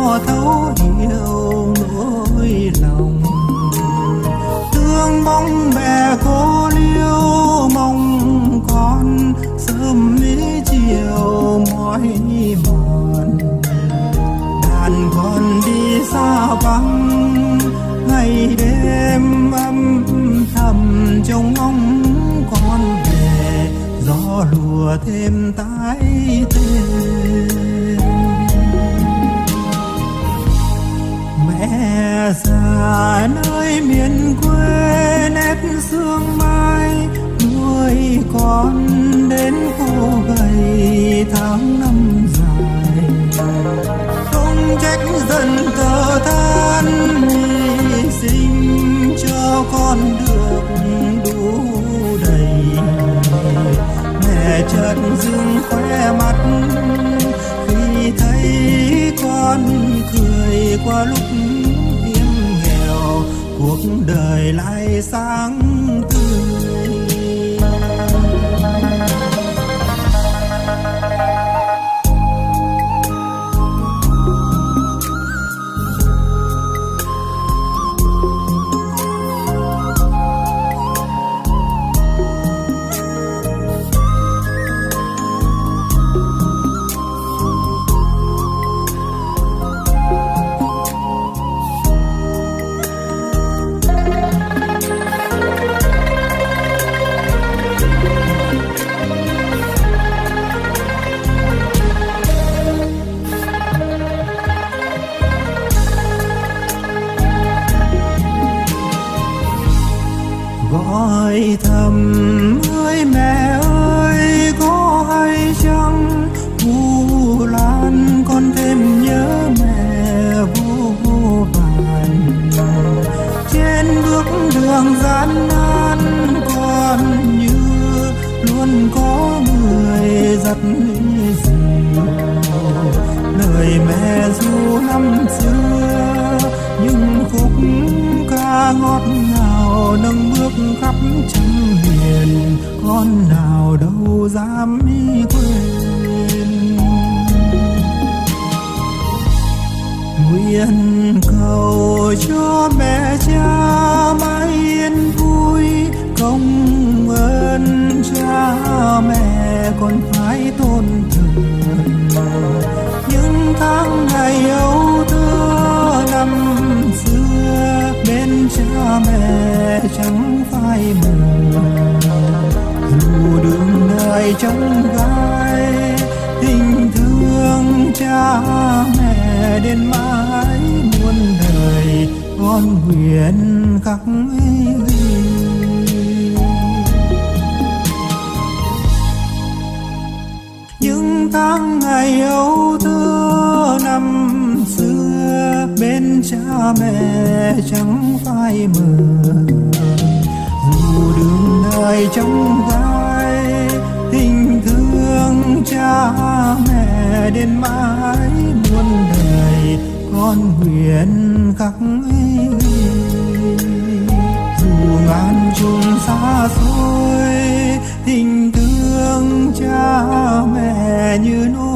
thấu hiểu nỗi lòng. Thương bóng mẹ cô liêu mong con sớm mấy chiều mỏi mòn. Đàn con đi xa vắng ngày đêm âm thầm trông ngóng con về, gió lùa thêm tái thêm. Mẹ già nơi miền quê nét sương mai, nuôi con đến khô gầy tháng năm dài. Không trách dần thở than hy sinh cho con được đủ đầy. Mẹ chợt dưng khóe mắt khi thấy con cười qua lúc hiếm nghèo, cuộc đời lại sáng tươi. Gọi thầm ơi mẹ ơi có hay chăng, Vu Lan con thêm nhớ mẹ vô vàn. Trên bước đường gian nan con như luôn có người dắt dìu. Lời mẹ ru năm xưa những khúc ca ngọt ngào nâng bước khắp trăm miền, con nào đâu dám quên. Nguyện cầu cho mẹ cha mãi yên vui, công ơn cha mẹ còn phải tôn thờ. Những tháng ngày âu thơ năm xưa bên cha mẹ chẳng phai mờ. Dù đường đời trong gai tình thương cha mẹ đến mãi muôn đời, con nguyện khắc ghi. Những tháng ngày âu thơ năm xưa bên cha mẹ chẳng phai mờ. Dù đường đời trong gai tình thương cha mẹ đến mãi muôn đời, con nguyện khắc ghi. Dù ngàn chốn xa xôi tình thương cha mẹ như nỗi